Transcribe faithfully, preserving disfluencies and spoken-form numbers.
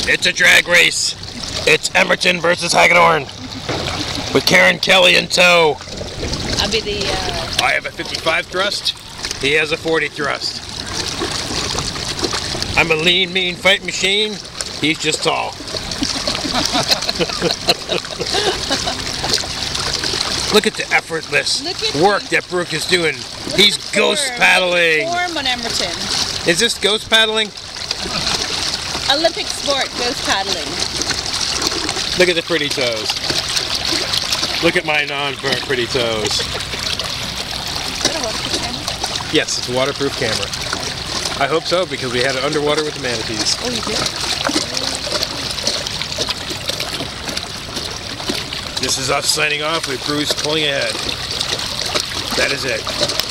It's a drag race. It's Emerton versus Hagedorn with Karen Kelly in tow. I'll be the. Uh... I have a fifty-five thrust. He has a forty thrust. I'm a lean, mean fight machine. He's just tall. Look at the effortless at work me. that Brooke is doing. Look He's at the ghost form. paddling. Look at the form on Emerton. Is this ghost paddling? Olympic sport, ghost paddling. Look at the pretty toes. Look at my non-burnt pretty toes. Is that a waterproof camera? Yes, it's a waterproof camera. I hope so, because we had it underwater with the manatees. Oh, you did? This is us signing off with Bruce pulling ahead. That is it.